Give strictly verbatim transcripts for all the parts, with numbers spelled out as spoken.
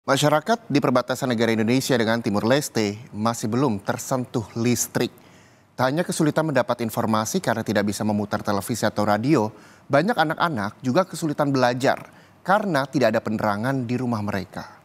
Masyarakat di perbatasan negara Indonesia dengan Timur Leste masih belum tersentuh listrik. Tak hanya kesulitan mendapat informasi karena tidak bisa memutar televisi atau radio, banyak anak-anak juga kesulitan belajar karena tidak ada penerangan di rumah mereka.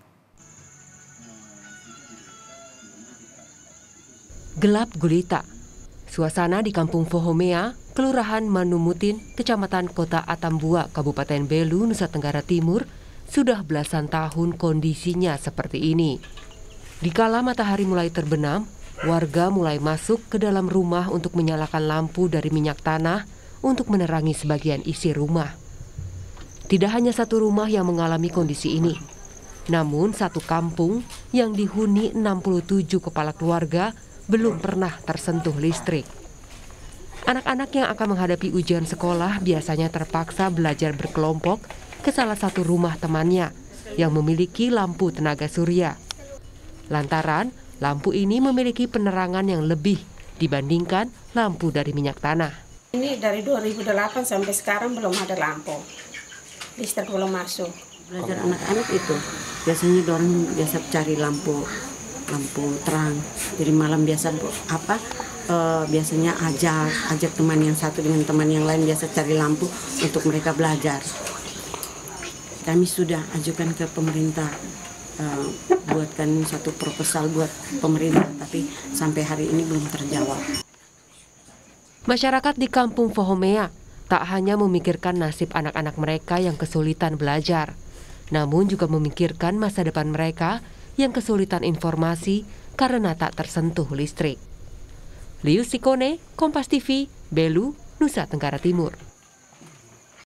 Gelap gulita. Suasana di Kampung Fohomea, Kelurahan Manumutin, Kecamatan Kota Atambua, Kabupaten Belu, Nusa Tenggara Timur, sudah belasan tahun kondisinya seperti ini. Dikala matahari mulai terbenam, warga mulai masuk ke dalam rumah untuk menyalakan lampu dari minyak tanah untuk menerangi sebagian isi rumah. Tidak hanya satu rumah yang mengalami kondisi ini, namun satu kampung yang dihuni enam puluh tujuh kepala keluarga belum pernah tersentuh listrik. Anak-anak yang akan menghadapi ujian sekolah biasanya terpaksa belajar berkelompok ke salah satu rumah temannya yang memiliki lampu tenaga surya. Lantaran lampu ini memiliki penerangan yang lebih dibandingkan lampu dari minyak tanah. Ini dari dua ribu delapan sampai sekarang belum ada lampu. Listrik belum masuk. Belajar anak-anak itu biasanya dorong biasa cari lampu lampu terang. Jadi malam biasa apa e, biasanya ajak ajak teman yang satu dengan teman yang lain biasa cari lampu untuk mereka belajar. Kami sudah ajukan ke pemerintah, uh, buatkan satu proposal buat pemerintah, tapi sampai hari ini belum terjawab. Masyarakat di Kampung Fohomea tak hanya memikirkan nasib anak-anak mereka yang kesulitan belajar, namun juga memikirkan masa depan mereka yang kesulitan informasi karena tak tersentuh listrik. Liu Sikone, Kompas T V, Belu, Nusa Tenggara Timur.